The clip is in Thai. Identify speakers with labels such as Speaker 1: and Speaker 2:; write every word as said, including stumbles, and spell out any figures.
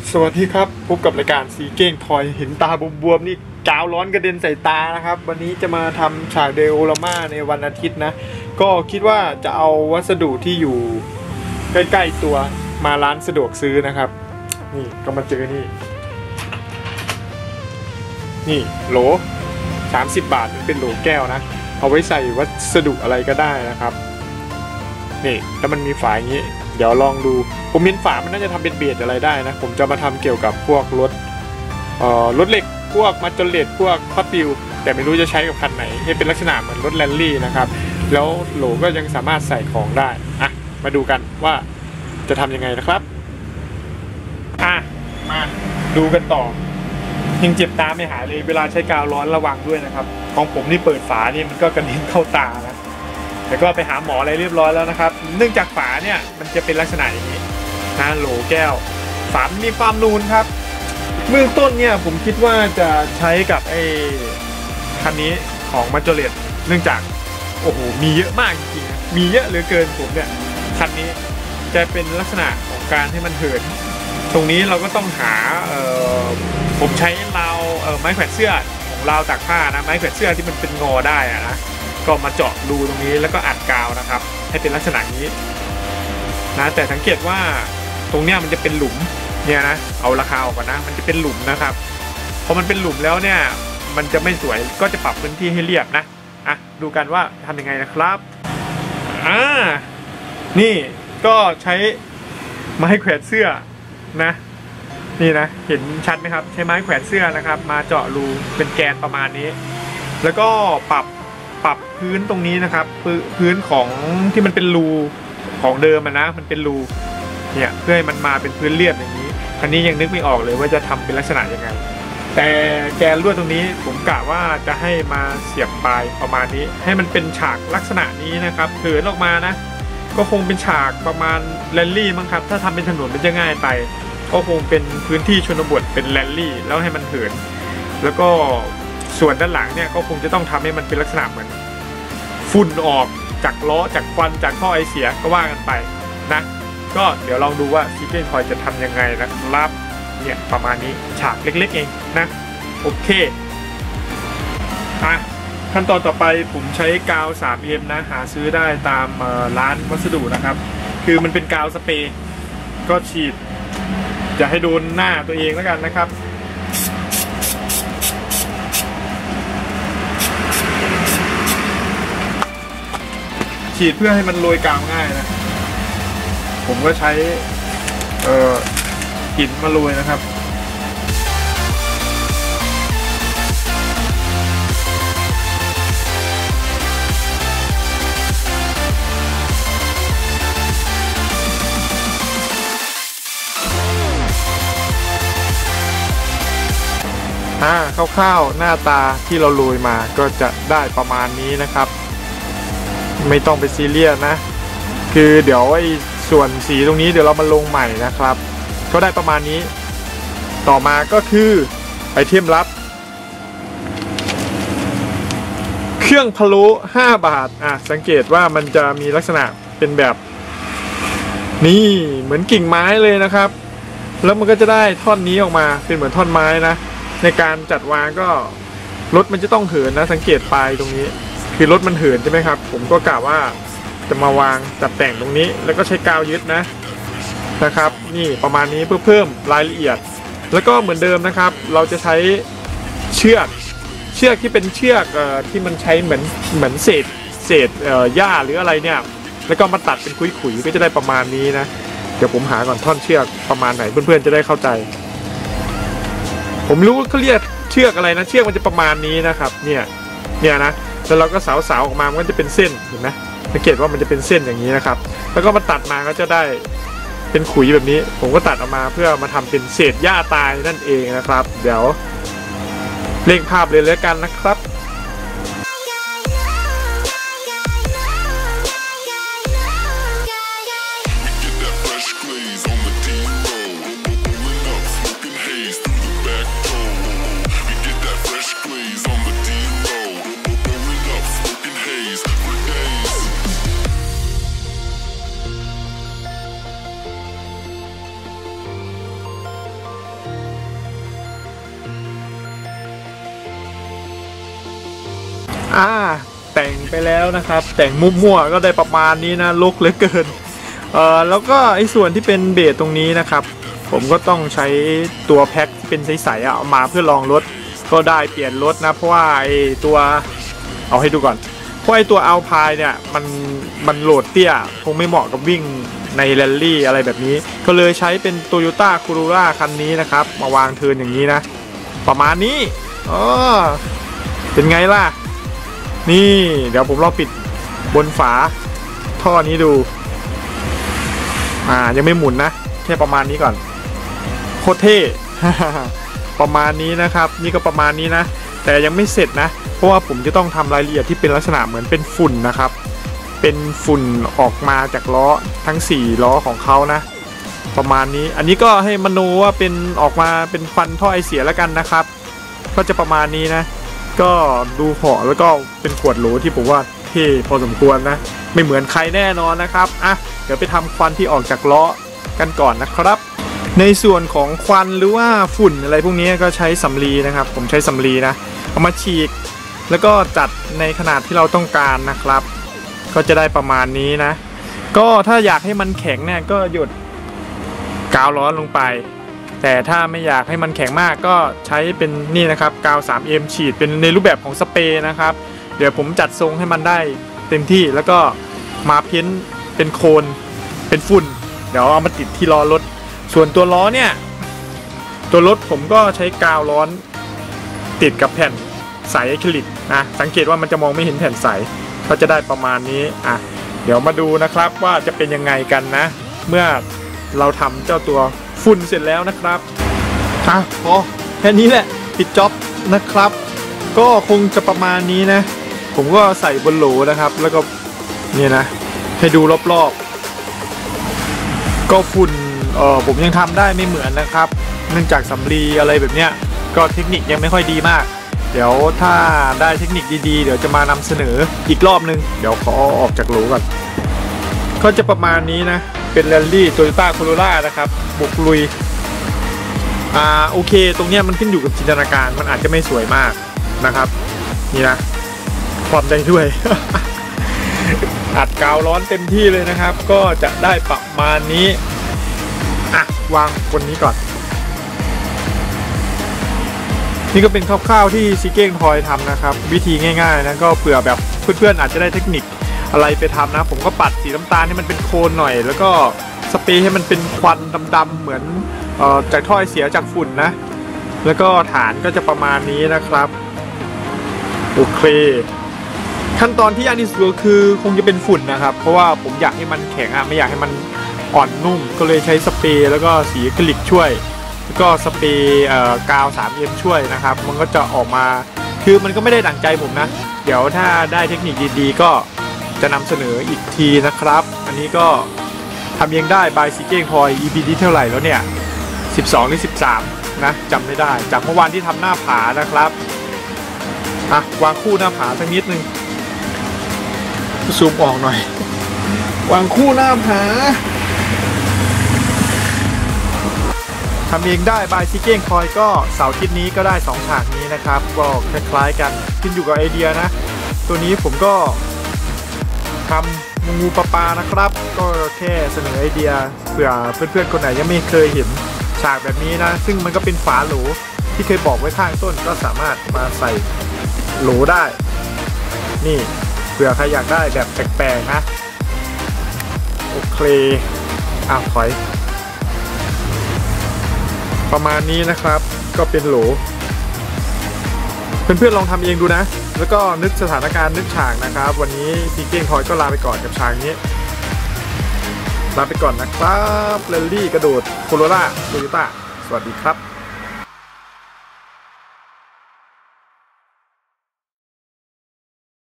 Speaker 1: สวัสดีครับพบกับรายการซีเก้งทอยเห็นตาบวมๆนี่กาวร้อนกระเด็นใส่ตานะครับวันนี้จะมาทำฉากเดโอราม่าในวันอาทิตย์นะก็คิดว่าจะเอาวัสดุที่อยู่ใกล้ๆตัวมาร้านสะดวกซื้อนะครับนี่ก็มาเจอนี่นี่โหลสามสิบบาทเป็นโหลแก้วนะเอาไว้ใส่วัสดุอะไรก็ได้นะครับนี่แล้วมันมีฝาอย่างนี้เดี๋ยวลองดูผมเห็นฝามันน่าจะทำเป็นเบสอะไรได้นะผมจะมาทำเกี่ยวกับพวกรถเอ่อรถเหล็กพวกมาจนเลตพวกพับปิวแต่ไม่รู้จะใช้กับคันไหนให้เป็นลักษณะเหมือนรถแรลลี่นะครับแล้วโหลก็ยังสามารถใส่ของได้อ่ะมาดูกันว่าจะทำยังไงนะครับอ่ะมาดูกันต่อยังเจ็บตาไม่หายเลยเวลาใช้กาวร้อนระวังด้วยนะครับของผมนี่เปิดฝานี่มันก็กระเด็นเข้าตานะแต่ก็ไปหาหมออะไรเรียบร้อยแล้วนะครับเนื่องจากฝาเนี่ยมันจะเป็นลักษณะอย่างนี้นะโหลแก้วฝามีความนูนครับเบื้องต้นเนี่ยผมคิดว่าจะใช้กับไอ้คันนี้ของมาจเลตเนื่องจากโอ้โหมีเยอะมากจริงๆมีเยอะเหลือเกินผมเนี่ยคันนี้จะเป็นลักษณะของการให้มันเหินตรงนี้เราก็ต้องหาเอ่อผมใช้ราวเอ่อไม้แขวนเสื้อของราวตากผ้านะไม้แขวนเสื้อที่มันเป็นงอได้อะนะก็มาเจาะรูตรงนี้แล้วก็อัดกาวนะครับให้เป็นลักษณะนี้นะแต่สังเกตว่าตรงเนี้ยมันจะเป็นหลุมเนี่ยนะเอาราคาออกก่อนนะมันจะเป็นหลุมนะครับพอมันเป็นหลุมแล้วเนี่ยมันจะไม่สวยก็จะปรับพื้นที่ให้เรียบนะอ่ะดูกันว่าทำยังไงนะครับอ่านี่ก็ใช้ไม้แขวนเสื้อนะนี่นะเห็นชัดไหมครับใช้ไม้แขวนเสื้อนะครับมาเจาะรูเป็นแกนประมาณนี้แล้วก็ปรับปรับพื้นตรงนี้นะครับพื้นของที่มันเป็นรูของเดิมนะมันเป็นรูเนี่ยเพื่อให้มันมาเป็นพื้นเรียบอย่างนี้อันนี้ยังนึกไม่ออกเลยว่าจะทำเป็นลักษณะยังไงแต่แกนลวดตรงนี้ผมกะว่าจะให้มาเสียบปลายประมาณนี้ให้มันเป็นฉากลักษณะนี้นะครับเหินออกมานะก็คงเป็นฉากประมาณแรลลี่มั้งครับถ้าทำเป็นถนนมันจะง่ายไปก็คงเป็นพื้นที่ชนบทเป็นแรลลี่แล้วให้มันเหินแล้วก็ส่วนด้านหลังเนี่ยก็คงจะต้องทำให้มันเป็นลักษณะเหมือนฝุ่นออกจากล้อจากควันจากท่อไอเสียก็ว่ากันไปนะก็เดี๋ยวลองดูว่าซีเก้งทอยจะทำยังไงนะครับเนี่ยประมาณนี้ฉากเล็กๆเองนะโอเคอ่ะขั้นตอนต่อไปผมใช้กาว ทรี เอ็ม นะหาซื้อได้ตามร้านวัสดุนะครับคือมันเป็นกาวสเปรย์ก็ฉีดจะให้โดนหน้าตัวเองแล้วกันนะครับฉีดเพื่อให้มันโรยกาวง่ายนะผมก็ใช้เอ่อหินมาโรยนะครับอ่าคร่าวๆหน้าตาที่เราโรยมาก็จะได้ประมาณนี้นะครับไม่ต้องไปซีเรียสนะคือเดี๋ยวไอ้ส่วนสีตรงนี้เดี๋ยวเรามาลงใหม่นะครับก็ได้ประมาณนี้ต่อมาก็คือไอเทมลับเครื่องพะโล้ห้าบาทอ่ะสังเกตว่ามันจะมีลักษณะเป็นแบบนี่เหมือนกิ่งไม้เลยนะครับแล้วมันก็จะได้ท่อนนี้ออกมาเป็นเหมือนท่อนไม้นะในการจัดวางก็รถมันจะต้องเหินนะสังเกตปลายตรงนี้คือรถมันเหินใช่ไหมครับผมก็กะว่าจะมาวางจัดแต่งตรงนี้แล้วก็ใช้กาวยึดนะนะครับนี่ประมาณนี้เพื่อเพิ่มรายละเอียดแล้วก็เหมือนเดิมนะครับเราจะใช้เชือกเชือกที่เป็นเชือกเอ่อที่มันใช้เหมือนเหมือนเศษเศษเอ่อหญ้าหรืออะไรเนี่ยแล้วก็มาตัดเป็นขุยๆก็จะได้ประมาณนี้นะเดี๋ยวผมหาก่อนท่อนเชือกประมาณไหนเพื่อนๆจะได้เข้าใจผมรู้เขาเรียกเชือกอะไรนะเชือกมันจะประมาณนี้นะครับเนี่ยเนี่ยนะแล้วเราก็สาวๆออกมามันก็จะเป็นเส้นเห็นไหมสังเกตว่ามันจะเป็นเส้นอย่างนี้นะครับแล้วก็มาตัดมาก็จะได้เป็นขุยแบบนี้ผมก็ตัดออกมาเพื่อมาทำเป็นเศษหญ้าตายนั่นเองนะครับเดี๋ยวเร่งภาพเลยแล้วกันนะครับ
Speaker 2: เ
Speaker 1: อ่าแต่งไปแล้วนะครับแต่งมั่วๆก็ได้ประมาณนี้นะลกเหลือเกินเอ่อแล้วก็ไอ้ส่วนที่เป็นเบสตรงนี้นะครับผมก็ต้องใช้ตัวแพ็คที่เป็นใสๆเอามาเพื่อลองรถก็ได้เปลี่ยนรถนะเพราะว่าไอ้ตัวเอาให้ดูก่อนเพราะไอ้ตัวอัลพายเนี่ยมันมันโหลดเตี้ยคงไม่เหมาะกับวิ่งในแรลลี่อะไรแบบนี้ก็เลยใช้เป็น Toyota Corolla คันนี้นะครับมาวางเทิร์นอย่างนี้นะประมาณนี้อ๋อเป็นไงล่ะนี่เดี๋ยวผมลองปิดบนฝาท่อนี้ดูอ่ายังไม่หมุนนะแค่ประมาณนี้ก่อนโคตรเท่ ประมาณนี้นะครับนี่ก็ประมาณนี้นะแต่ยังไม่เสร็จนะเพราะว่าผมจะต้องทำรายละเอียดที่เป็นลักษณะเหมือนเป็นฝุ่นนะครับเป็นฝุ่นออกมาจากล้อทั้งสี่ล้อของเขานะประมาณนี้อันนี้ก็ให้มโนว่าเป็นออกมาเป็นควันท่อไอเสียแล้วกันนะครับก็จะประมาณนี้นะก็ดูห่อแล้วก็เป็นขวดโหลที่ผมว่าเท่พอสมควรนะไม่เหมือนใครแน่นอนนะครับอ่ะเดี๋ยวไปทำควันที่ออกจากล้อกันก่อนนะครับในส่วนของควันหรือว่าฝุ่นอะไรพวกนี้ก็ใช้สำลีนะครับผมใช้สำลีนะเอามาฉีกแล้วก็จัดในขนาดที่เราต้องการนะครับก็จะได้ประมาณนี้นะก็ถ้าอยากให้มันแข็งเนี่ยก็หยดกาวร้อนลงไปแต่ถ้าไม่อยากให้มันแข็งมากก็ใช้เป็นนี่นะครับกาว ทรี เอ็ม ฉีดเป็นในรูปแบบของสเปรย์นะครับเดี๋ยวผมจัดทรงให้มันได้เต็มที่แล้วก็มาเพ้นเป็นโคนเป็นฝุ่นเดี๋ยวเอามาติดที่ล้อรถส่วนตัวล้อเนี่ยตัวรถผมก็ใช้กาวร้อนติดกับแผ่นใสอะคริลิกนะสังเกตว่ามันจะมองไม่เห็นแผ่นใสก็จะได้ประมาณนี้อ่ะเดี๋ยวมาดูนะครับว่าจะเป็นยังไงกันนะเมื่อเราทำเจ้าตัวฝุ่นเสร็จแล้วนะครับอ่ะพอแค่นี้แหละปิดจ็อบนะครับก็คงจะประมาณนี้นะผมก็ใส่บนโหลนะครับแล้วก็เนี่ยนะให้ดูรอบๆก็ฝุ่นเออผมยังทำได้ไม่เหมือนนะครับเนื่องจากสำลีอะไรแบบเนี้ยก็เทคนิคยังไม่ค่อยดีมากเดี๋ยวถ้าได้เทคนิคดีๆเดี๋ยวจะมานำเสนออีกรอบนึงเดี๋ยวขอออกจากโหลก่อนก็จะประมาณนี้นะเป็นแรลลี่ Toyota Corolla นะครับบุกลุยอ่าโอเคตรงเนี้ยมันขึ้นอยู่กับจินตนาการมันอาจจะไม่สวยมากนะครับนี่นะความได้ด้วย อัดกาวร้อนเต็มที่เลยนะครับก็จะได้ประมาณนี้อ่ะวางบนนี้ก่อนนี่ก็เป็นคร่าวๆที่ซีเก้งทอยทำนะครับวิธีง่ายๆนะก็เผื่อแบบเพื่อนๆอาจจะได้เทคนิคอะไรไปทำนะผมก็ปัดสีน้ำตาลให้มันเป็นโคนหน่อยแล้วก็สเปรย์ให้มันเป็นควันดำๆเหมือนเอ่อจากท่อไอเสียจากฝุ่นนะแล้วก็ฐานก็จะประมาณนี้นะครับโอเคขั้นตอนที่ยากที่สุดคือคงจะเป็นฝุ่นนะครับเพราะว่าผมอยากให้มันแข็งอ่ะไม่อยากให้มันอ่อนนุ่มก็เลยใช้สเปรย์แล้วก็สีอะคริลิกช่วยแล้วก็สเปรย์กาว ทรี เอ็ม ช่วยนะครับมันก็จะออกมาคือมันก็ไม่ได้ดั่งใจผมนะเดี๋ยวถ้าได้เทคนิคดีๆก็จะนำเสนออีกทีนะครับอันนี้ก็ทำเองได้บายซีเก้งทอย อี พี ที่เท่าไหร่แล้วเนี่ยสิบสองหรือสิบสามนะจำไม่ได้จากเมื่อวานที่ทำหน้าผานะครับอ่ะวางคู่หน้าผาสักนิดนึงซูมออกหน่อยวางคู่หน้าผาทำเองได้บายซีเก้งทอยก็เสาร์อาทิตย์นี้ก็ได้สองฉากนี้นะครับก็คล้ายๆกันขึ้นอยู่กับไอเดียนะตัวนี้ผมก็ทำงูปลาปลานะครับก็แค่เสนอไอเดียเผื่อเพื่อนๆคนไหนยังไม่เคยเห็นฉากแบบนี้นะซึ่งมันก็เป็นฝาโหลที่เคยบอกไว้ข้างต้นก็สามารถมาใส่โหลได้นี่เผื่อใครอยากได้แบบแปลกๆนะโอเคอ้าวถอยประมาณนี้นะครับก็เป็นโหลเพื่อนๆลองทำเองดูนะแล้วก็นึกสถานการณ์นึกฉากนะครับวันนี้ซีเก้งทอยก็ลาไปก่อนกับฉากนี้ลาไปก่อนนะครับแรลลี่กระโดดโคโรล่าโตโยต้าสวัสดีครับ